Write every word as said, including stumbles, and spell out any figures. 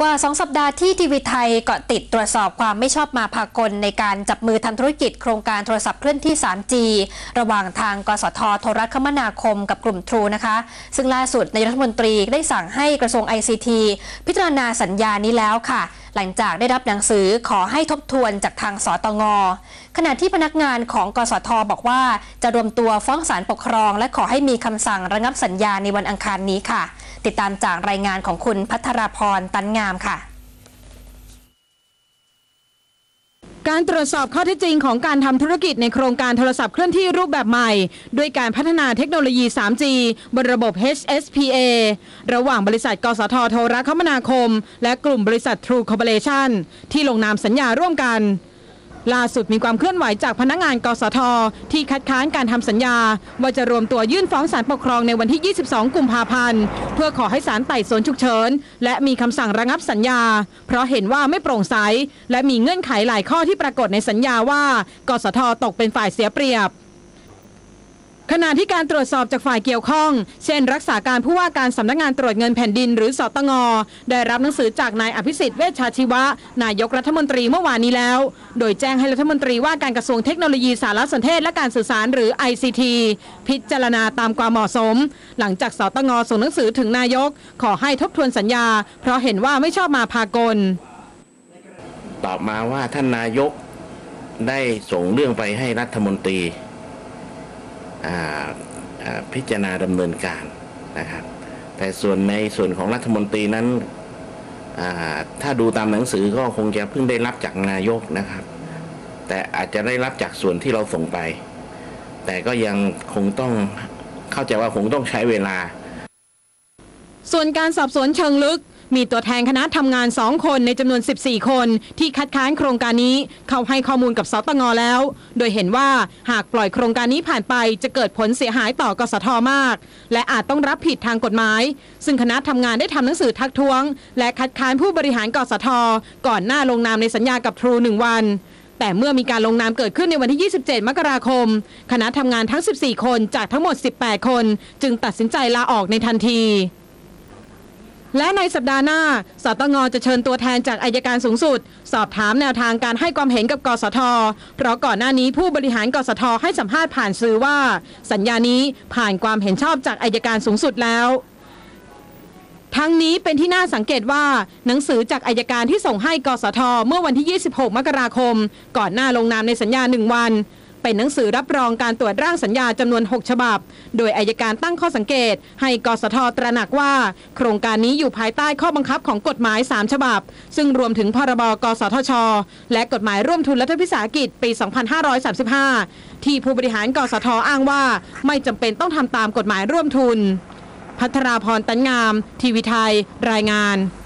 กว่าสองสัปดาห์ที่ทีวีไทยเกาะติดตรวจสอบความไม่ชอบมาพากลในการจับมือทำธุรกิจโครงการโทรศัพท์เคลื่อนที่ ทรีจี ระหว่างทางกสทโทรคมนาคมกับกลุ่ม True นะคะซึ่งล่าสุดนายกรัฐมนตรีได้สั่งให้กระทรวง ไอ ซี ที พิจารณาสัญญานี้แล้วค่ะหลังจากได้รับหนังสือขอให้ทบทวนจากทางสตง.ขณะที่พนักงานของกสทบอกว่าจะรวมตัวฟ้องศาลปกครองและขอให้มีคำสั่งระงับสัญญาในวันอังคารนี้ค่ะติดตามจากรายงานของคุณภัทราพรตันงามค่ะการตรวจสอบข้อเท็จจริงของการทำธุรกิจในโครงการโทรศัพท์เคลื่อนที่รูปแบบใหม่ด้วยการพัฒนาเทคโนโลยี ทรีจี บนระบบ เอช เอส พี เอ ระหว่างบริษัทกสทโทรคมนาคมและกลุ่มบริษัท True Corporation ที่ลงนามสัญญาร่วมกันล่าสุดมีความเคลื่อนไหวจากพนักงานกสทที่คัดค้านการทำสัญญาว่าจะรวมตัวยื่นฟ้องศาลปกครองในวันที่ ยี่สิบสอง กุมภาพันธ์เพื่อขอให้ศาลไต่สวนฉุกเฉินและมีคำสั่งระงับสัญญาเพราะเห็นว่าไม่โปร่งใสและมีเงื่อนไขหลายข้อที่ปรากฏในสัญญาว่ากสทตกเป็นฝ่ายเสียเปรียบขณะที่การตรวจสอบจากฝ่ายเกี่ยวข้องเช่นรักษาการผู้ว่าการสำนักงานตรวจเงินแผ่นดินหรือสตง.ได้รับหนังสือจากนายอภิสิทธิ์เวชชาชีวะนายกรัฐมนตรีเมื่อวานนี้แล้วโดยแจ้งให้รัฐมนตรีว่าการกระทรวงเทคโนโลยีสารสนเทศและการสื่อสารหรือ ไอ ซี ที พิจารณาตามความเหมาะสมหลังจากสตง.ส่งหนังสือถึงนายกขอให้ทบทวนสัญญาเพราะเห็นว่าไม่ชอบมาพากลตอบมาว่าท่านนายกได้ส่งเรื่องไปให้รัฐมนตรีพิจารณาดำเนินการนะครับแต่ส่วนในส่วนของรัฐมนตรีนั้นถ้าดูตามหนังสือก็คงจะเพิ่งได้รับจากนายกนะครับแต่อาจจะได้รับจากส่วนที่เราส่งไปแต่ก็ยังคงต้องเข้าใจว่าคงต้องใช้เวลาส่วนการสอบสวนเชิงลึกมีตัวแทนคณะทำงานสองคนในจำนวนสิบสี่คนที่คัดค้านโครงการนี้เข้าให้ข้อมูลกับสตง.แล้วโดยเห็นว่าหากปล่อยโครงการนี้ผ่านไปจะเกิดผลเสียหายต่อกสท.มากและอาจต้องรับผิดทางกฎหมายซึ่งคณะทำงานได้ทำหนังสือทักท้วงและคัดค้านผู้บริหารกสท.ก่อนหน้าลงนามในสัญญากับ True หนึ่งวันแต่เมื่อมีการลงนามเกิดขึ้นในวันที่ยี่สิบเจ็ดมกราคมคณะทำงานทั้งสิบสี่คนจากทั้งหมดสิบแปดคนจึงตัดสินใจลาออกในทันทีและในสัปดาห์หน้าสตง.จะเชิญตัวแทนจากอัยการสูงสุดสอบถามแนวทางการให้ความเห็นกับกสท.เพราะก่อนหน้านี้ผู้บริหารกสท.ให้สัมภาษณ์ผ่านสื่อว่าสัญญานี้ผ่านความเห็นชอบจากอัยการสูงสุดแล้วทั้งนี้เป็นที่น่าสังเกตว่าหนังสือจากอัยการที่ส่งให้กสท.เมื่อวันที่ยี่สิบหกมกราคมก่อนหน้าลงนามในสัญญาหนึ่งวันเป็นหนังสือรับรองการตรวจร่างสัญญาจำนวนหกฉบับโดยอัยการตั้งข้อสังเกตให้กสท.ตระหนักว่าโครงการนี้อยู่ภายใต้ข้อบังคับของกฎหมายสามฉบับซึ่งรวมถึงพรบกสทช.และกฎหมายร่วมทุนรัฐวิสาหกิจปีสองพันห้าร้อยสามสิบห้าที่ผู้บริหารกสท.อ้างว่าไม่จำเป็นต้องทำตามกฎหมายร่วมทุนภัทราพรตันงามทีวีไทยรายงาน